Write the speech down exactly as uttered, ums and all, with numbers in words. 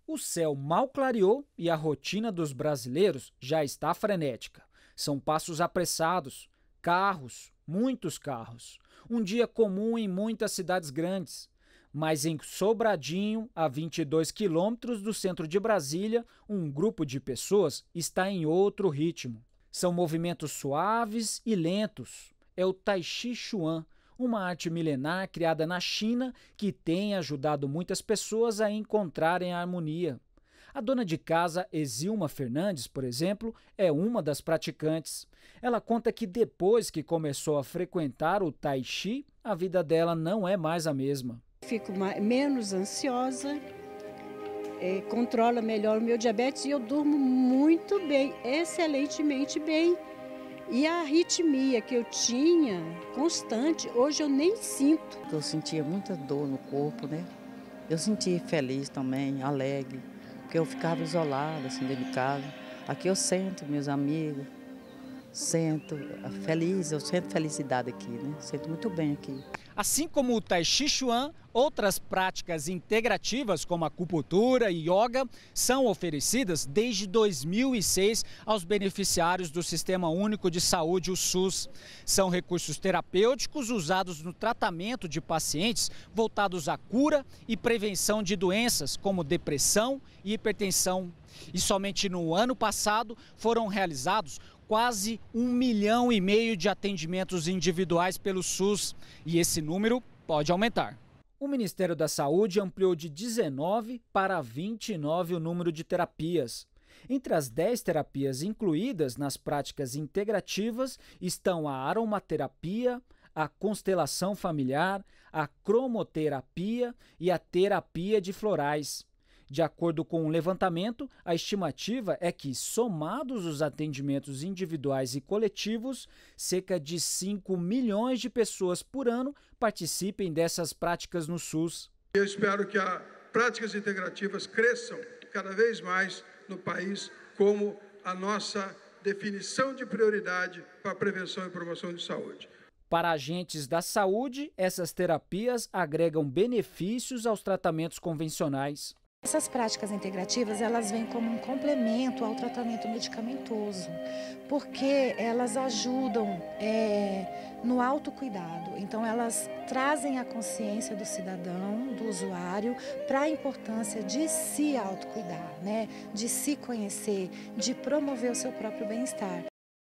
O céu mal clareou e a rotina dos brasileiros já está frenética. São passos apressados, carros, muitos carros. Um dia comum em muitas cidades grandes. Mas em Sobradinho, a vinte e dois quilômetros do centro de Brasília, um grupo de pessoas está em outro ritmo. São movimentos suaves e lentos. É o Tai Chi Chuan, uma arte milenar criada na China que tem ajudado muitas pessoas a encontrarem a harmonia. A dona de casa, Exilma Fernandes, por exemplo, é uma das praticantes. Ela conta que depois que começou a frequentar o Tai Chi, a vida dela não é mais a mesma. Fico mais, menos ansiosa, é, controla melhor o meu diabetes e eu durmo muito bem, excelentemente bem. E a arritmia que eu tinha constante, hoje eu nem sinto. Eu sentia muita dor no corpo, né? Eu sentia feliz também, alegre, porque eu ficava isolada, assim, dentro de casa. Aqui eu sento meus amigos, sento feliz, eu sinto felicidade aqui, né? Sinto muito bem aqui. Assim como o Tai Chi Chuan, outras práticas integrativas como acupuntura e yoga são oferecidas desde dois mil e seis aos beneficiários do Sistema Único de Saúde, o SUS. São recursos terapêuticos usados no tratamento de pacientes voltados à cura e prevenção de doenças como depressão e hipertensão. E somente no ano passado foram realizados quase um milhão e meio de atendimentos individuais pelo SUS. E esse número pode aumentar. O Ministério da Saúde ampliou de dezenove para vinte e nove o número de terapias. Entre as dez terapias incluídas nas práticas integrativas estão a aromaterapia, a constelação familiar, a cromoterapia e a terapia de florais. De acordo com o levantamento, a estimativa é que, somados os atendimentos individuais e coletivos, cerca de cinco milhões de pessoas por ano participem dessas práticas no SUS. Eu espero que as práticas integrativas cresçam cada vez mais no país como a nossa definição de prioridade para a prevenção e promoção de saúde. Para agentes da saúde, essas terapias agregam benefícios aos tratamentos convencionais. Essas práticas integrativas, elas vêm como um complemento ao tratamento medicamentoso, porque elas ajudam é, no autocuidado. Então, elas trazem a consciência do cidadão, do usuário, para a importância de se autocuidar, né? De se conhecer, de promover o seu próprio bem-estar.